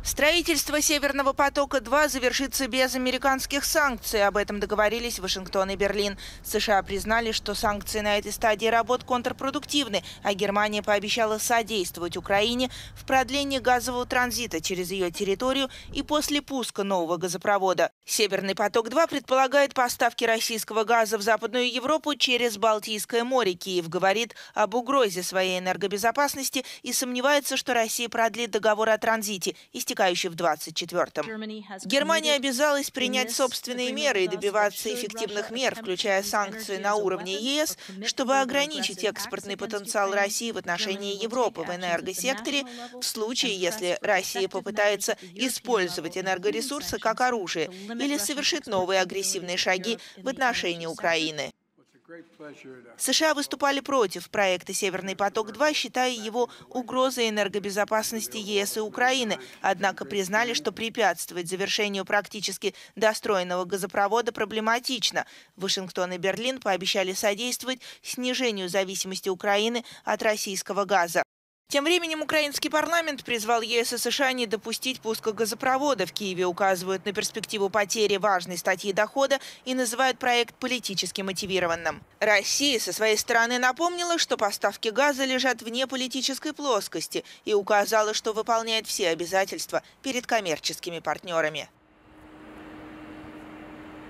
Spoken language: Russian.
Строительство «Северного потока-2» завершится без американских санкций. Об этом договорились Вашингтон и Берлин. США признали, что санкции на этой стадии работ контрпродуктивны, а Германия пообещала содействовать Украине в продлении газового транзита через ее территорию и после пуска нового газопровода. «Северный поток-2» предполагает поставки российского газа в Западную Европу через Балтийское море. Киев говорит об угрозе своей энергобезопасности и сомневается, что Россия продлит договор о транзите, истекающий в 2024-м. Германия обязалась принять собственные меры и добиваться эффективных мер, включая санкции на уровне ЕС, чтобы ограничить экспортный потенциал России в отношении Европы в энергосекторе в случае, если Россия попытается использовать энергоресурсы как оружие или совершит новые агрессивные шаги в отношении Украины. США выступали против проекта «Северный поток-2», считая его угрозой энергобезопасности ЕС и Украины, однако признали, что препятствовать завершению практически достроенного газопровода проблематично. Вашингтон и Берлин пообещали содействовать снижению зависимости Украины от российского газа. Тем временем украинский парламент призвал ЕС и США не допустить пуска газопровода. В Киеве указывают на перспективу потери важной статьи дохода и называют проект политически мотивированным. Россия со своей стороны напомнила, что поставки газа лежат вне политической плоскости и указала, что выполняет все обязательства перед коммерческими партнерами.